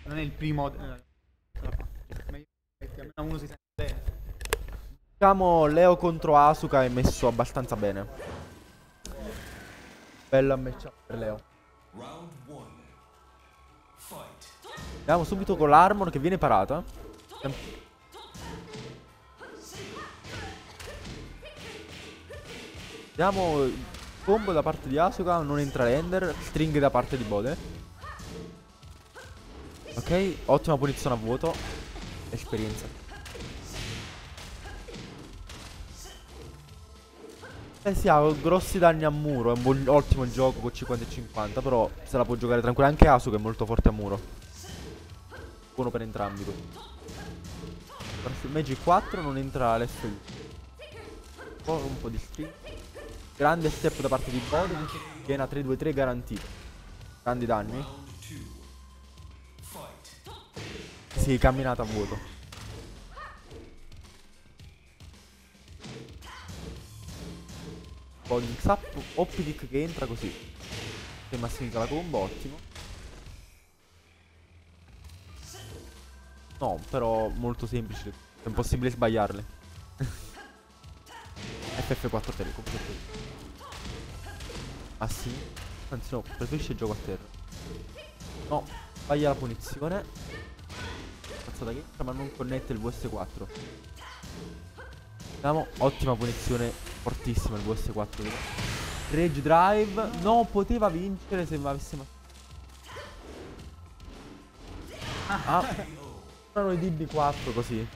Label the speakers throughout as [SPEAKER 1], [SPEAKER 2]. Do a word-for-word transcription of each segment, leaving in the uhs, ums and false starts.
[SPEAKER 1] Non è il primo. eh, Ma io- almeno uno si sente bene.
[SPEAKER 2] Diciamo, Leo contro Asuka è messo abbastanza bene. Bella matchup per Leo. Andiamo subito con l'Armor che viene parata. Vediamo il combo da parte di Asuka, non entra l'Ender, string da parte di Bode. Ok, ottima punizione a vuoto. Esperienza. Eh sì, ha grossi danni a muro, è un buon- ottimo gioco con cinquanta e cinquanta, però se la può giocare tranquilla. Anche Asuka è molto forte a muro. Buono per entrambi così. Sul Magic quattro non entra l'F U. Un po', un po' di string. Grande step da parte di Bode. Viene a tre due tre garantito. Grandi danni. Sì, camminata a vuoto. Bode mix up. Oppidic che entra così. Che massimizza la combo, ottimo. No, però molto semplice. È impossibile sbagliarle. F F quattro Telecom. Ah sì? Anzi no, preferisce il gioco a terra. No, sbaglia la punizione. Cazzata che entra ma non connette il V S quattro. Vediamo, ottima punizione, fortissima il V S quattro. Rage Drive, no, poteva vincere se avesse... Ah, erano i D B quattro così.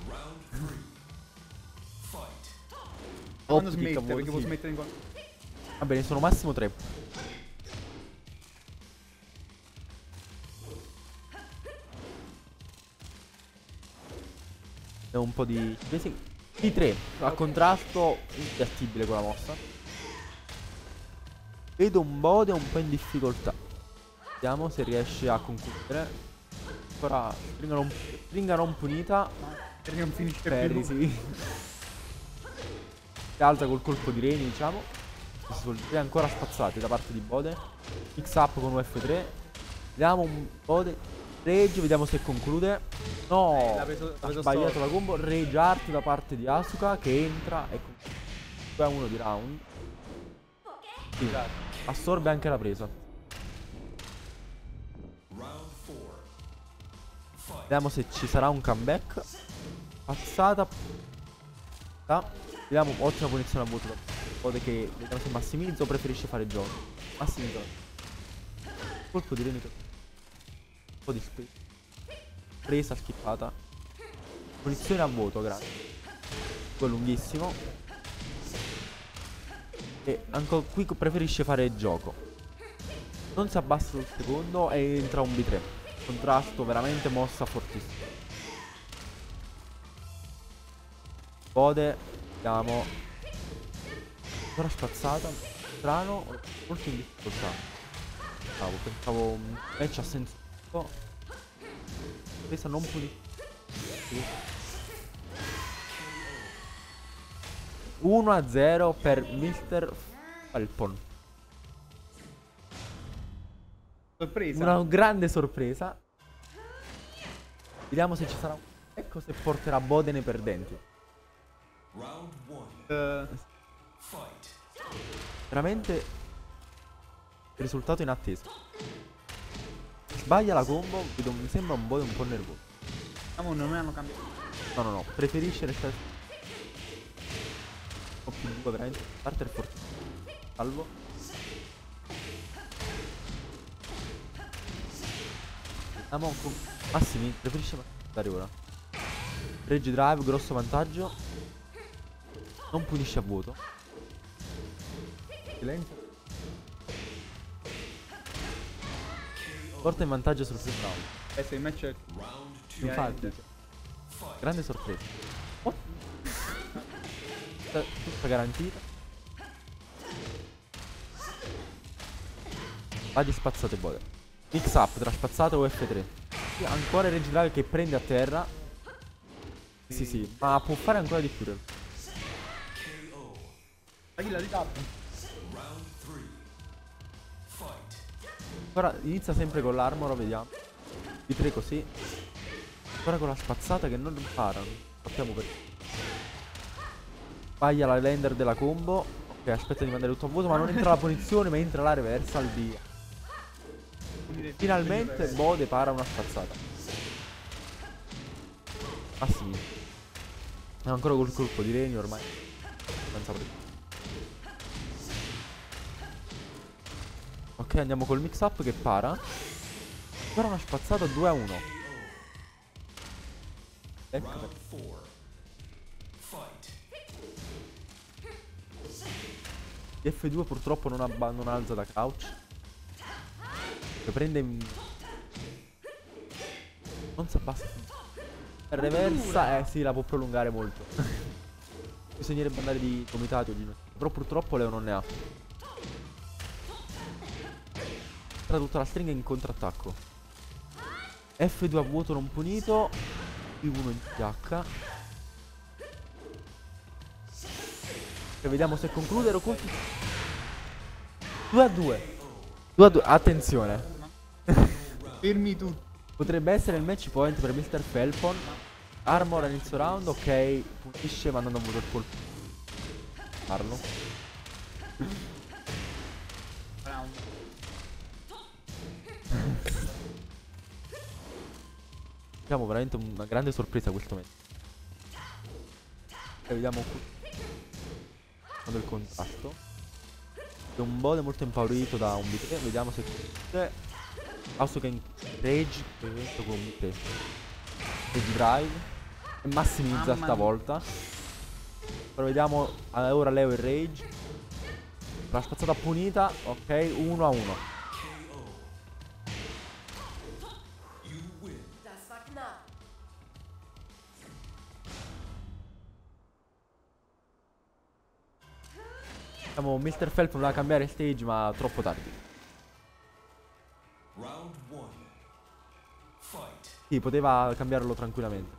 [SPEAKER 1] Quando
[SPEAKER 2] Optica,
[SPEAKER 1] smette, perché può
[SPEAKER 2] sì.
[SPEAKER 1] smettere in qualche.
[SPEAKER 2] Va bene, sono massimo tre. E un po' di... P tre, a contrasto, impiattibile con la mossa. Vedo un Bode un po' in difficoltà. Vediamo se riesce a concludere. Ancora stringa non, stringa non punita.
[SPEAKER 1] Perché non finisce
[SPEAKER 2] Ferri,
[SPEAKER 1] più.
[SPEAKER 2] sì. Si alza col colpo di reni, diciamo. È ancora spazzati da parte di Bode. Mix up con U F tre. Vediamo un Bode. Rage, vediamo se conclude. No,
[SPEAKER 1] Eh, l'ha preso- l'ha
[SPEAKER 2] ha
[SPEAKER 1] preso
[SPEAKER 2] sbagliato
[SPEAKER 1] storto.
[SPEAKER 2] la combo. Rage art da parte di Asuka che entra e due a uno di round. Sì, assorbe anche la presa. Vediamo se ci sarà un comeback. Passata. Ah, vediamo, ottima punizione a vuoto da Bode che vediamo se massimizza o preferisce fare gioco. Massimizza. Colpo di Renito. Un po' di space. Presa, skippata. Punizione a vuoto, grande. Poi lunghissimo. E anche qui preferisce fare gioco. Non si abbassa sul secondo e entra un B tre. Contrasto veramente mossa fortissima. Bode. Vediamo. Ancora spazzata. Strano. Molto in difficoltà. Pensavo, pensavo un match a senso. Questa non pulita. uno a zero per mister Falcon.
[SPEAKER 1] Sorpresa.
[SPEAKER 2] Una grande sorpresa. Vediamo se ci sarà. Ecco se porterà Bode nei perdenti.
[SPEAKER 1] Eh,
[SPEAKER 2] Veramente risultato inatteso. Sbaglia la combo. Vedo, mi sembra un Bode un po' nervoso.
[SPEAKER 1] diciamo, non hanno cambiato.
[SPEAKER 2] No, no, no. Preferisce restare. Un po' più due veramente. Starter forte. Salvo. Andiamo con Massimi. Preferisce andare ora. Rage drive, grosso vantaggio. Non punisce a vuoto. Silenzio. Porta in vantaggio sul primo round.
[SPEAKER 1] Eh, se il match è.
[SPEAKER 2] Infatti. Grande sorpresa. Oh. Tutta tutta garantita. Va di spazzate Bode. Mix up tra spazzate o F tre. Sì, ancora Rage Drive che prende a terra. Sì, sì, ma può fare ancora di più.
[SPEAKER 1] La kill di tappo.
[SPEAKER 2] Ancora inizia sempre con l'armor, vediamo. B tre così. Ancora con la spazzata che non parano. Sappiamo perché. Sbaglia la lender della combo. Ok, aspetta di mandare tutto a vuoto, ma non entra la punizione, ma entra la reversal via. Finalmente Bode para una spazzata. Ah sì. È ancora col colpo di Reni ormai. Senza problemi. Ok, andiamo col mix up che para. Ancora una spazzata due a uno. Ecco. F due purtroppo non, abba- non alza da crouch. Che prende in... Non si abbassa. Reversa, eh sì, la può prolungare molto. Bisognerebbe andare di comitati oggi. Però purtroppo Leo non ne ha. Tra tutta la stringa in contrattacco. F due a vuoto non punito. P uno in T H. E vediamo se concludere o colpi. due a due. due a due. Attenzione.
[SPEAKER 1] Fermi tutti.
[SPEAKER 2] Potrebbe essere il match point per mister Felpon. Armor all'inizio round. Ok. Punisce mandando a vuoto il colpo. Parlo.
[SPEAKER 1] Round.
[SPEAKER 2] Abbiamo veramente una grande sorpresa questo match. E vediamo qui. Quando il contrasto. È un Bode molto impaurito da un B tre. Vediamo se c'è. Asuken Rage che evento con un B tre. Rage Drive. E massimizza
[SPEAKER 1] Mamma
[SPEAKER 2] stavolta. Però vediamo ah, ora Leo e Rage. La spazzata punita. Ok, uno a uno. Diciamo, mister Phelps voleva cambiare stage ma troppo tardi. Sì, poteva cambiarlo tranquillamente.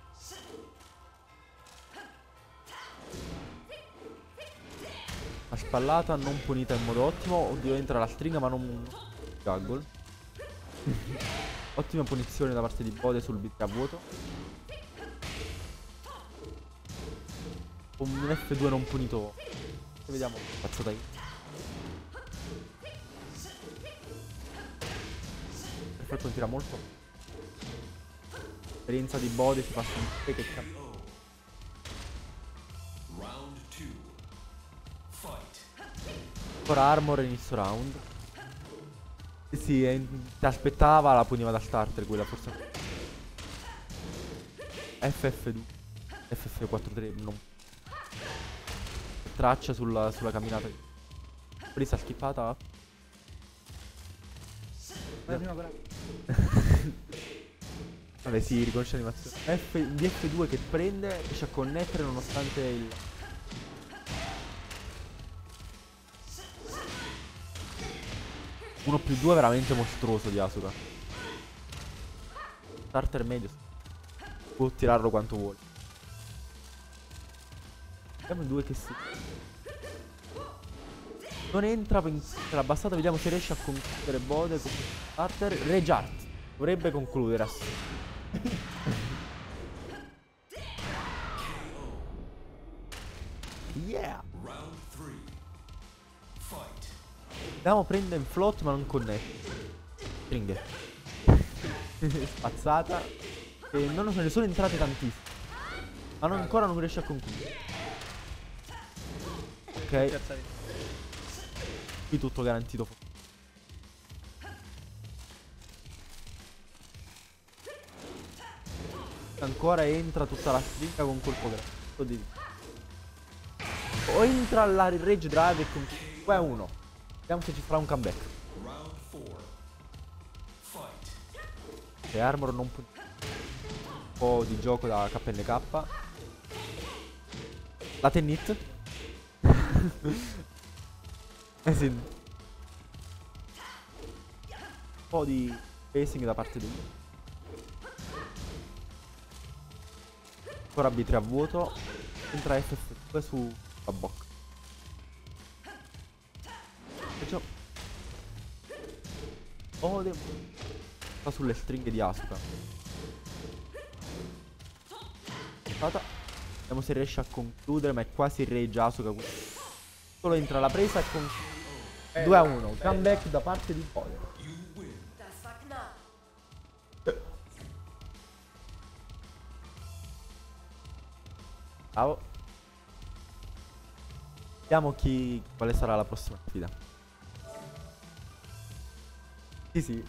[SPEAKER 2] La spallata non punita in modo ottimo. Oddio, entra la stringa ma non... Gaggle. Ottima punizione da parte di Bode sul beat a vuoto. Un F due non punito. Vediamo. Pazzata io. Perfetto, tira molto. Esperienza di Bode si passa un po' che cambia. Ancora armor inizio round. Sì, sì, eh, ti aspettava, la puniva da starter quella forse. F F due. F F quattro tre non. Traccia sulla, sulla camminata. Presa schippata. Vabbè sì, riconosce l'animazione. F, di F due che prende, riesce a connettere nonostante il... uno più due veramente mostruoso di Asuka. Starter medio. Può tirarlo quanto vuole. Vediamo i due che si... Non entra per la bassata, vediamo se riesce a concludere Bode con starter. Rejart dovrebbe concludere ass- Yeah. Vediamo, prende in float ma non connette. Stringhe. Spazzata. E non lo so, ne sono entrate tantissime. Ma non, ancora non riesce a concludere. Ok. Qui tutto garantito. Ancora entra tutta la stringa con colpo grande. O entra la Rage Drive e conclude due a uno. Vediamo se ci farà un comeback. E Armor non può. Un po' di gioco da K N K. La Tennit. Eh sì. Un po' di pacing da parte di lui. Ancora B tre a vuoto. Entra F F due su la bocca. Oh, devo... Sta sulle stringhe di Asuka. Vediamo se riesce a concludere, ma è quasi reggia Asuka. Solo entra la presa e conclude. due a uno. Comeback da parte di Power. Bravo. Vediamo chi, quale sarà la prossima sfida. Sì, sì.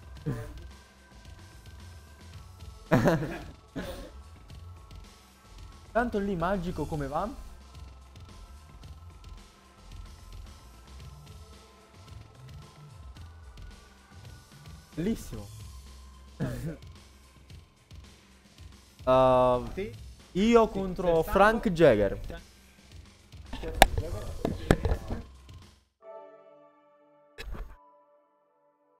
[SPEAKER 2] Tanto lì magico come va? Bellissimo. uh,
[SPEAKER 1] Sì.
[SPEAKER 2] io contro Frank Jagger.